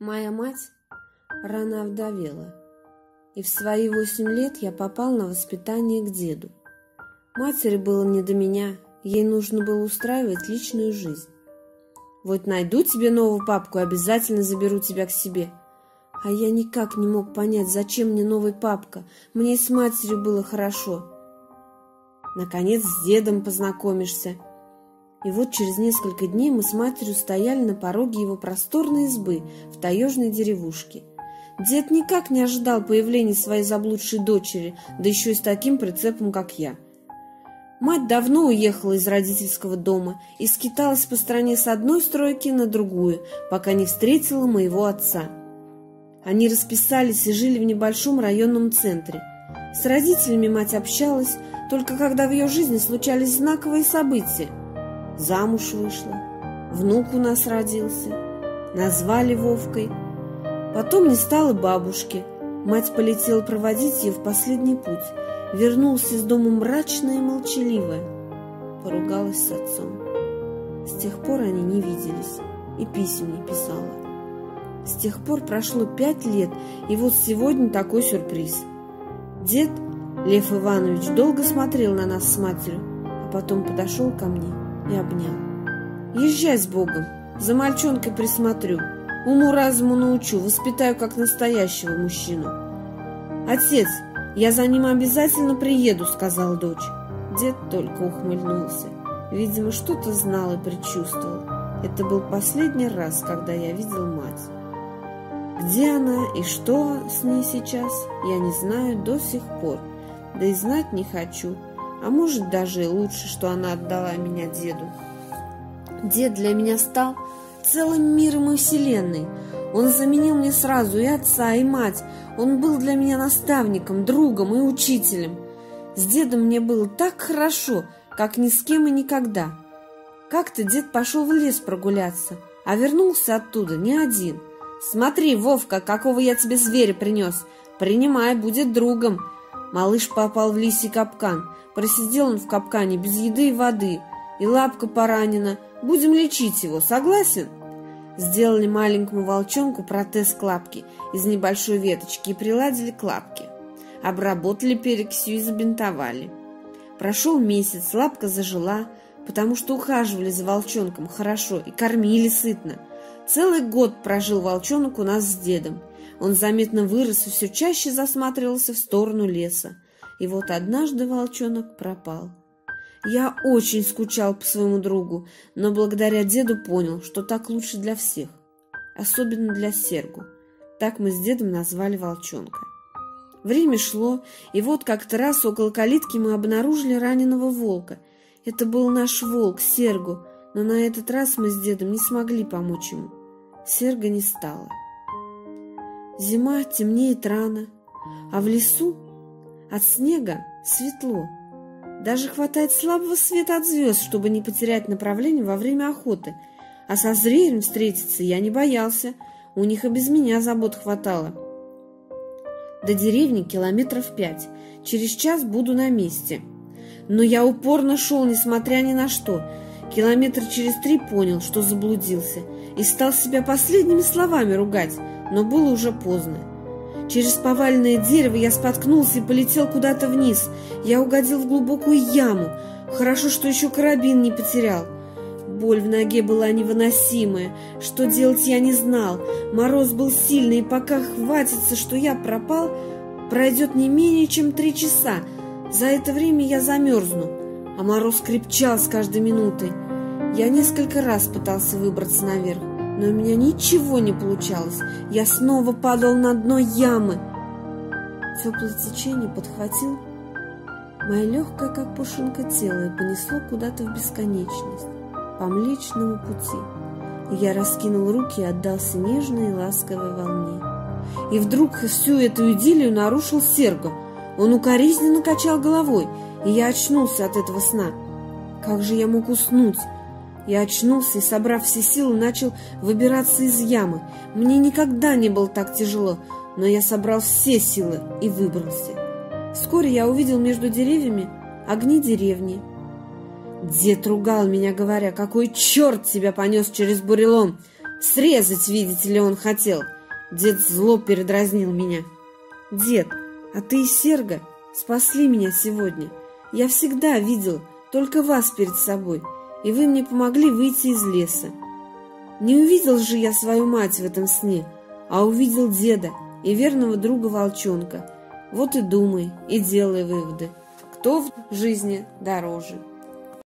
Моя мать рано овдовела, и в свои 8 лет я попал на воспитание к деду. Матери было не до меня, ей нужно было устраивать личную жизнь. Вот найду тебе новую папку и обязательно заберу тебя к себе. А я никак не мог понять, зачем мне новый папка, мне и с матерью было хорошо. Наконец с дедом познакомишься. И вот через несколько дней мы с матерью стояли на пороге его просторной избы в таежной деревушке. Дед никак не ожидал появления своей заблудшей дочери, да еще и с таким прицепом, как я. Мать давно уехала из родительского дома и скиталась по стране с одной стройки на другую, пока не встретила моего отца. Они расписались и жили в небольшом районном центре. С родителями мать общалась, только когда в ее жизни случались знаковые события. Замуж вышла, внук у нас родился, назвали Вовкой. Потом не стало бабушки, мать полетела проводить ее в последний путь. Вернулась из дома мрачная и молчаливая, поругалась с отцом. С тех пор они не виделись и писем не писала. С тех пор прошло 5 лет, и вот сегодня такой сюрприз. Дед Лев Иванович долго смотрел на нас с матерью, а потом подошел ко мне и обнял. «Езжай с Богом, за мальчонкой присмотрю, уму-разуму научу, воспитаю как настоящего мужчину». «Отец, я за ним обязательно приеду», — сказал дочь. Дед только ухмыльнулся. Видимо, что-то знал и предчувствовал. Это был последний раз, когда я видел мать. Где она и что с ней сейчас, я не знаю до сих пор. Да и знать не хочу. А может, даже и лучше, что она отдала меня деду. Дед для меня стал целым миром и вселенной. Он заменил мне сразу и отца, и мать. Он был для меня наставником, другом и учителем. С дедом мне было так хорошо, как ни с кем и никогда. Как-то дед пошел в лес прогуляться, а вернулся оттуда не один. «Смотри, Вовка, какого я тебе зверя принес. Принимай, будет другом». Малыш попал в лисий капкан. Просидел он в капкане без еды и воды, и лапка поранена. Будем лечить его, согласен? Сделали маленькому волчонку протез к лапке из небольшой веточки и приладили к лапке. Обработали перекисью и забинтовали. Прошел месяц, лапка зажила, потому что ухаживали за волчонком хорошо и кормили сытно. Целый год прожил волчонок у нас с дедом. Он заметно вырос и все чаще засматривался в сторону леса. И вот однажды волчонок пропал. Я очень скучал по своему другу, но благодаря деду понял, что так лучше для всех, особенно для Сергу. Так мы с дедом назвали волчонка. Время шло, и вот как-то раз около калитки мы обнаружили раненого волка. Это был наш волк, Сергу, но на этот раз мы с дедом не смогли помочь ему. Серга не стало. Зима, темнеет рано, а в лесу от снега светло. Даже хватает слабого света от звезд, чтобы не потерять направление во время охоты. А со зверем встретиться я не боялся, у них и без меня забот хватало. До деревни километров 5, через час буду на месте. Но я упорно шел, несмотря ни на что. Километр через 3 понял, что заблудился, и стал себя последними словами ругать, но было уже поздно. Через поваленное дерево я споткнулся и полетел куда-то вниз. Я угодил в глубокую яму. Хорошо, что еще карабин не потерял. Боль в ноге была невыносимая. Что делать я не знал. Мороз был сильный, и пока хватится, что я пропал, пройдет не менее чем 3 часа. За это время я замерзну, а мороз крепчал с каждой минутой. Я несколько раз пытался выбраться наверх, но у меня ничего не получалось. Я снова падал на дно ямы. Теплое течение подхватил мое легкое, как пушинка, тело и понесло куда-то в бесконечность, по Млечному пути. И я раскинул руки и отдался нежной и ласковой волне. И вдруг всю эту идиллию нарушил Серго. Он укоризненно качал головой, и я очнулся от этого сна. Как же я мог уснуть? Я очнулся и, собрав все силы, начал выбираться из ямы. Мне никогда не было так тяжело, но я собрал все силы и выбрался. Вскоре я увидел между деревьями огни деревни. Дед ругал меня, говоря: «Какой черт тебя понес через бурелом! Срезать, видите ли, он хотел!» Дед зло передразнил меня. Дед, а ты и Серга спасли меня сегодня. Я всегда видел только вас перед собой, и вы мне помогли выйти из леса. Не увидел же я свою мать в этом сне, а увидел деда и верного друга волчонка. Вот и думай, и делай выводы, кто в жизни дороже.